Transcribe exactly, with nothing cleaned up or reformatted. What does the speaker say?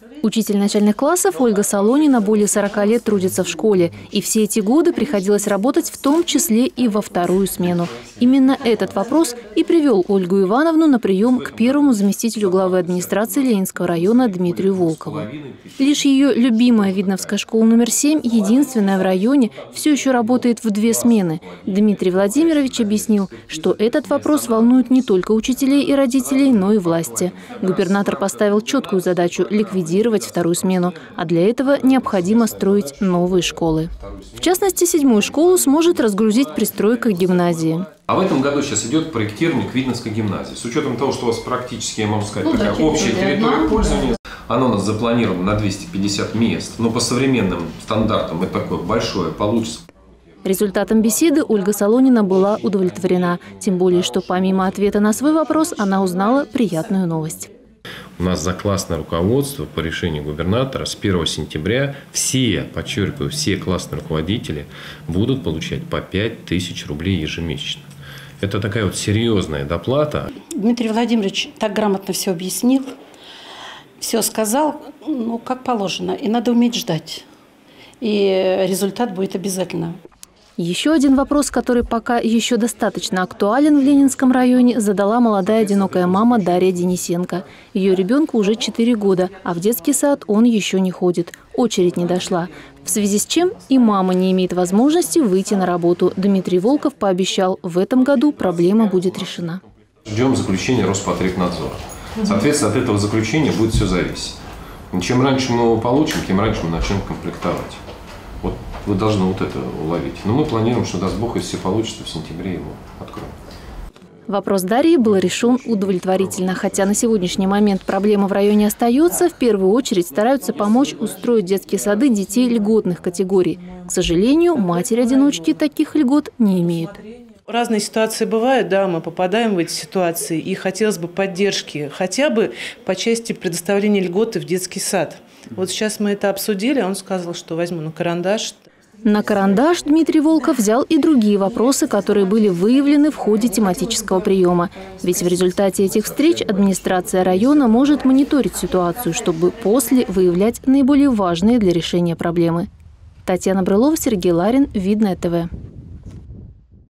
Учитель начальных классов Ольга Солонина более сорока лет трудится в школе. И все эти годы приходилось работать в том числе и во вторую смену. Именно этот вопрос и привел Ольгу Ивановну на прием к первому заместителю главы администрации Ленинского района Дмитрию Волкову. Лишь ее любимая Видновская школа номер семь, единственная в районе, все еще работает в две смены. Дмитрий Владимирович объяснил, что этот вопрос волнует не только учителей и родителей, но и власти. Губернатор поставил четкую задачу – ликвидировать вторую смену, а для этого необходимо строить новые школы. В частности, седьмую школу сможет разгрузить пристройка к гимназии. А в этом году сейчас идет проектирование к Видновской гимназии. С учетом того, что у вас практически, я могу сказать, ну, такая да, общая территория пользования, оно у нас запланировано на двести пятьдесят мест, но по современным стандартам это такое большое получится. Результатом беседы Ольга Солонина была удовлетворена. Тем более, что помимо ответа на свой вопрос, она узнала приятную новость. У нас за классное руководство по решению губернатора с первого сентября все, подчеркиваю, все классные руководители будут получать по пять тысяч рублей ежемесячно. Это такая вот серьезная доплата. Дмитрий Владимирович так грамотно все объяснил, все сказал, ну, как положено. И надо уметь ждать. И результат будет обязательно. Еще один вопрос, который пока еще достаточно актуален в Ленинском районе, задала молодая одинокая мама Дарья Денисенко. Ее ребенку уже четыре года, а в детский сад он еще не ходит. Очередь не дошла. В связи с чем и мама не имеет возможности выйти на работу. Дмитрий Волков пообещал, в этом году проблема будет решена. Ждем заключения Роспотребнадзора. Соответственно, от этого заключения будет все зависеть. Чем раньше мы его получим, тем раньше мы начнем комплектовать. Вот вы должны вот это уловить. Но мы планируем, что, даст Бог, если все получится, в сентябре его откроем. Вопрос Дарьи был решен удовлетворительно. Хотя на сегодняшний момент проблема в районе остается, в первую очередь стараются помочь устроить детские сады детей льготных категорий. К сожалению, матери-одиночки таких льгот не имеют. Разные ситуации бывают, да, мы попадаем в эти ситуации, и хотелось бы поддержки, хотя бы по части предоставления льготы в детский сад. Вот сейчас мы это обсудили, он сказал, что возьму на карандаш. На карандаш Дмитрий Волков взял и другие вопросы, которые были выявлены в ходе тематического приема. Ведь в результате этих встреч администрация района может мониторить ситуацию, чтобы после выявлять наиболее важные для решения проблемы. Татьяна Брылова, Сергей Ларин, Видное ТВ.